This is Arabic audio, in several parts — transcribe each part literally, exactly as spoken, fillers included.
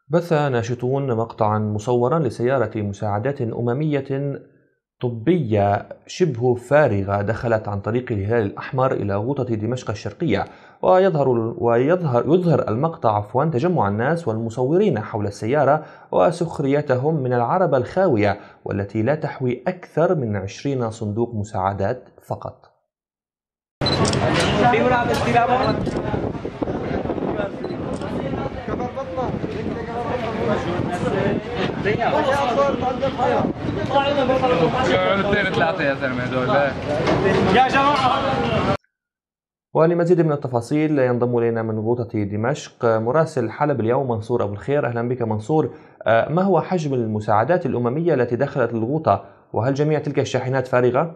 بث ناشطون مقطعا مصورا لسيارة مساعدات أممية طبية شبه فارغة دخلت عن طريق الهلال الأحمر إلى غوطة دمشق الشرقية. ويظهر ويظهر يظهر المقطع عفوا تجمع الناس والمصورين حول السيارة وسخريتهم من العربة الخاوية والتي لا تحوي أكثر من عشرين صندوق مساعدات فقط. ولمزيد من التفاصيل ينضم إلينا من غوطة دمشق مراسل حلب اليوم منصور أبو الخير. أهلا بك منصور. ما هو حجم المساعدات الأممية التي دخلت الغوطة، وهل جميع تلك الشاحنات فارغة؟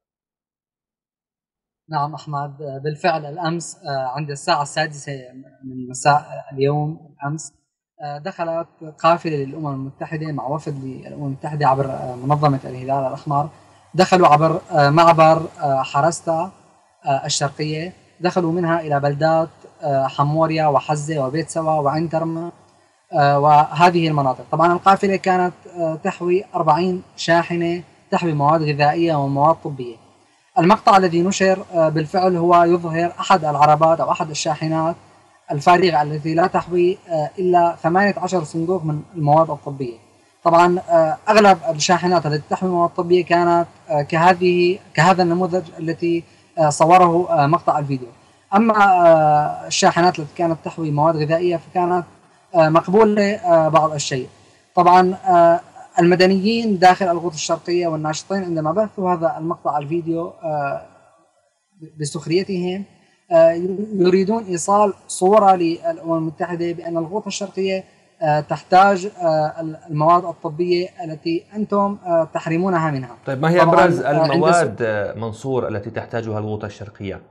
نعم أحمد، بالفعل الأمس عند الساعة السادسة من مساء اليوم الأمس دخلت قافلة للأمم المتحدة مع وفد للأمم المتحدة عبر منظمة الهلال الأحمر. دخلوا عبر معبر حرستا الشرقية، دخلوا منها إلى بلدات حموريا وحزة وبيت سوا وعين ترمى وهذه المناطق. طبعا القافلة كانت تحوي أربعين شاحنة تحوي مواد غذائية ومواد طبية. المقطع الذي نشر بالفعل هو يظهر أحد العربات أو أحد الشاحنات الفارغة التي لا تحوي إلا ثمانية عشر صندوق من المواد الطبية. طبعا أغلب الشاحنات التي تحوي مواد طبية كانت كهذه كهذا النموذج التي صوره مقطع الفيديو. أما الشاحنات التي كانت تحوي مواد غذائية فكانت مقبولة بعض الشيء. طبعا المدنيين داخل الغوطة الشرقية والناشطين عندما بثوا هذا المقطع الفيديو بسخريتهم يريدون إيصال صورة للأمم المتحدة بأن الغوطة الشرقية تحتاج المواد الطبية التي أنتم تحرمونها منها. طيب، ما هي أبرز المواد منصور التي تحتاجها الغوطة الشرقية؟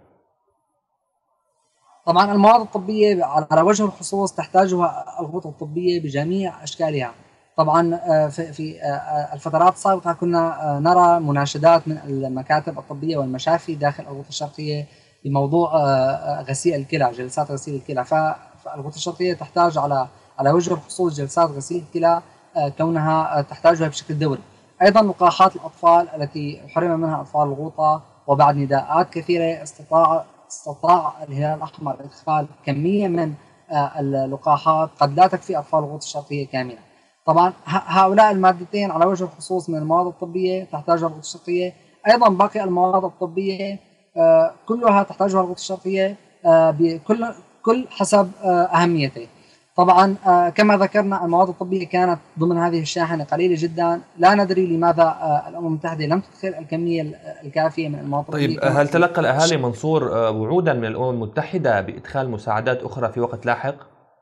طبعا المواد الطبية على وجه الخصوص تحتاجها الغوطة الطبية بجميع أشكالها. طبعا في في الفترات السابقة كنا نرى مناشدات من المكاتب الطبية والمشافي داخل الغوطة الشرقية بموضوع غسيل الكلى، جلسات غسيل الكلى. فالغوطة الشرقية تحتاج على على وجه الخصوص جلسات غسيل الكلى كونها تحتاجها بشكل دوري. أيضا لقاحات الأطفال التي حرم منها أطفال الغوطة، وبعد نداءات كثيرة استطاع استطاع الهلال الأحمر إدخال كمية من اللقاحات قد لا تكفي أطفال الغوطة الشرقية كاملة. طبعا هؤلاء المادتين على وجه الخصوص من المواد الطبية تحتاجها الغوطة الشرقية. أيضا باقي المواد الطبية كلها تحتاجها الغوطة الشرقية بكل كل حسب أهميته. طبعا كما ذكرنا المواد الطبية كانت ضمن هذه الشاحنة قليلة جدا، لا ندري لماذا الأمم المتحدة لم تدخل الكمية الكافية من المواد الطبية. طيب، هل تلقى الأهالي منصور وعودا من الأمم المتحدة بإدخال مساعدات أخرى في وقت لاحق؟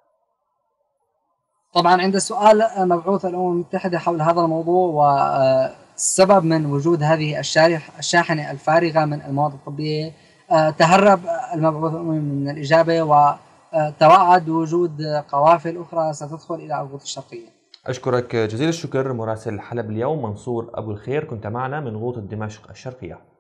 طبعا عند سؤال مبعوث الأمم المتحدة حول هذا الموضوع والسبب من وجود هذه الشاحنة الفارغة من المواد الطبية، تهرب المبعوث الأممي من الإجابة وتوعد بوجود قوافل أخرى ستدخل إلى الغوطة الشرقية. أشكرك جزيل الشكر مراسل حلب اليوم منصور أبو الخير، كنت معنا من غوطة دمشق الشرقية.